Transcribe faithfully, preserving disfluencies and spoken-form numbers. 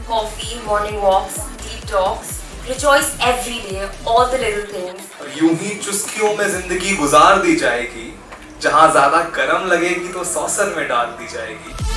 coffee, morning walks, deep talks. Rejoice every day, all the little things. यूं ही चुस्कियों में जिंदगी गुजार दी जाएगी, जहाँ ज्यादा गरम लगेगी तो सॉसर में डाल दी जाएगी।